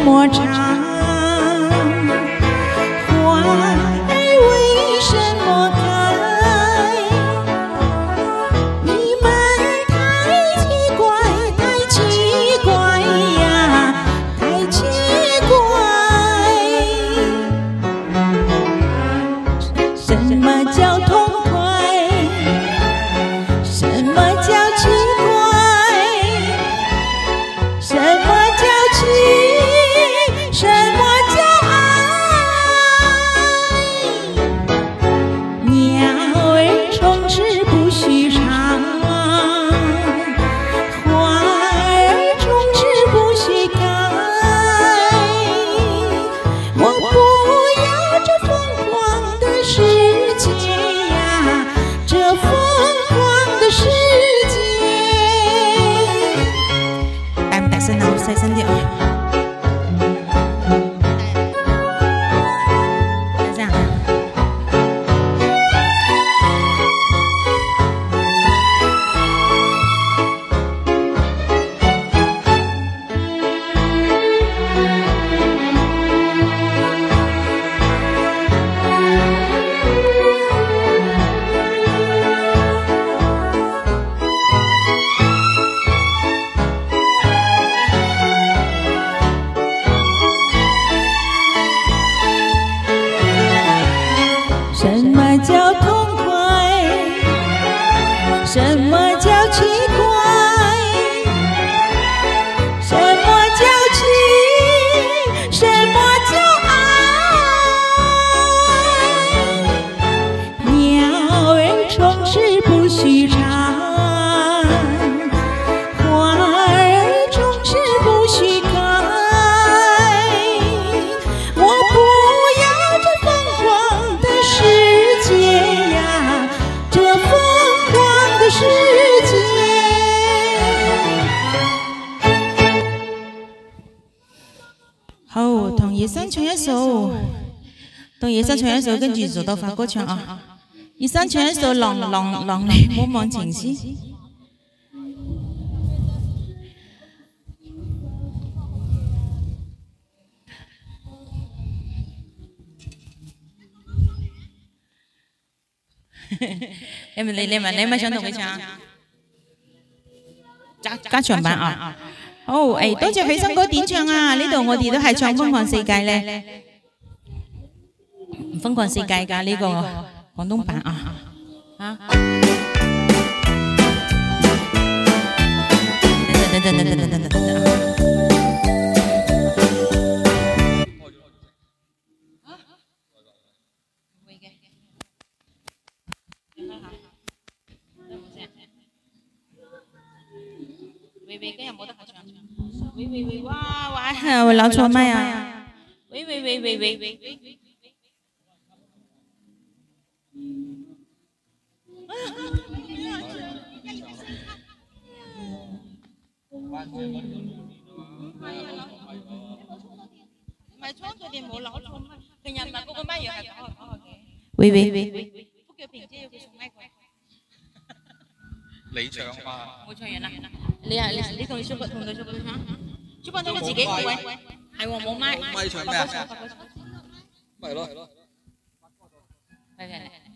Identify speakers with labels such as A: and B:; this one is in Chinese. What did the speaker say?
A: 么长？花儿为什么开？你们太奇怪，太奇怪呀，太奇怪。什么叫痛快？什么叫奇怪？什么叫情？什么叫爱？鸟儿虫吃不须尝，花儿虫吃不须开。我不要这疯狂的世界呀，这疯狂的世界。大唔大聲啊？細聲啲啊！大聲啊！什么叫痛快？什么叫奇怪？什么叫情？什么叫爱？鸟儿虫吃不须尝，花儿虫吃不须开。我不要这疯狂的世界呀，这疯狂的世界。好，同葉生唱一首，同葉生唱一首，跟住做到發哥唱啊。葉生唱一首《浪你唔好忘情絲》。你咪想同佢唱加長版啊？好，誒，多謝許生哥點唱啊！呢度我哋都係唱《瘋狂世界》咧，《瘋狂世界》㗎呢個廣東版啊！啊！等。喂，今日冇得合唱。喂，哇，我攞錯咪啊！喂。唔係錯，佢哋冇攞錯咪。平日唔係嗰個咪又係講嘅。喂。福叫平姐要佢送咪佢。
B: 你唱嘛？
A: 我唱完啦。你同小君唱，小君都自己喂，係喎冇咪。
B: 咪唱咩啊？咪咯。
A: 嚟。